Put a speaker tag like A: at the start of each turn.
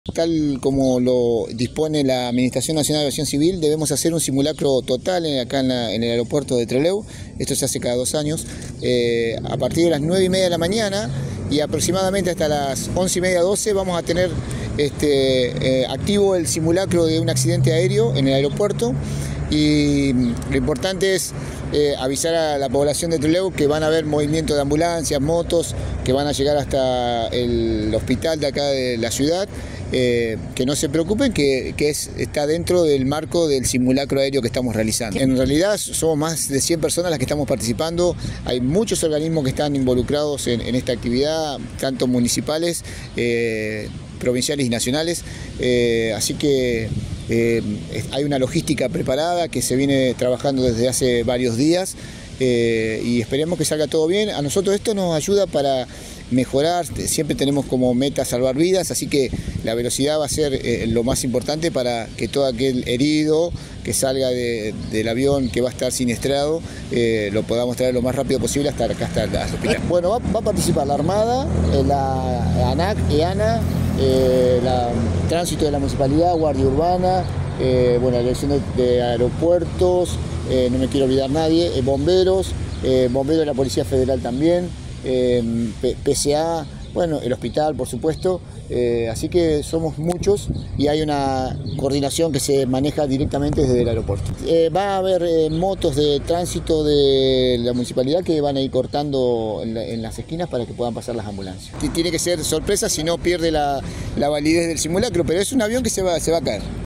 A: Tal como lo dispone la Administración Nacional de Aviación Civil, debemos hacer un simulacro total acá en el aeropuerto de Trelew. Esto se hace cada 2 años, a partir de las 9:30 de la mañana y aproximadamente hasta las 11:30, 12 vamos a tener activo el simulacro de un accidente aéreo en el aeropuerto. Y lo importante es avisar a la población de Trelew que van a haber movimiento de ambulancias, motos, que van a llegar hasta el hospital de acá de la ciudad. Que no se preocupen, que está dentro del marco del simulacro aéreo que estamos realizando. En realidad somos más de 100 personas las que estamos participando, hay muchos organismos que están involucrados en esta actividad, tanto municipales, provinciales y nacionales, así que hay una logística preparada que se viene trabajando desde hace varios días y esperemos que salga todo bien. A nosotros esto nos ayuda para mejorar, siempre tenemos como meta salvar vidas, así que la velocidad va a ser lo más importante para que todo aquel herido que salga del avión que va a estar siniestrado lo podamos traer lo más rápido posible hasta acá, hasta el hospital. Bueno, va a participar la Armada, la ANAC, EANA, Tránsito de la Municipalidad, Guardia Urbana, bueno, la Dirección de Aeropuertos, no me quiero olvidar nadie, bomberos de la Policía Federal también, PCA, bueno, el hospital, por supuesto, así que somos muchos y hay una coordinación que se maneja directamente desde el aeropuerto. Va a haber motos de tránsito de la municipalidad que van a ir cortando en las esquinas para que puedan pasar las ambulancias. Tiene que ser sorpresa, si no pierde la validez del simulacro, pero es un avión que se va a caer.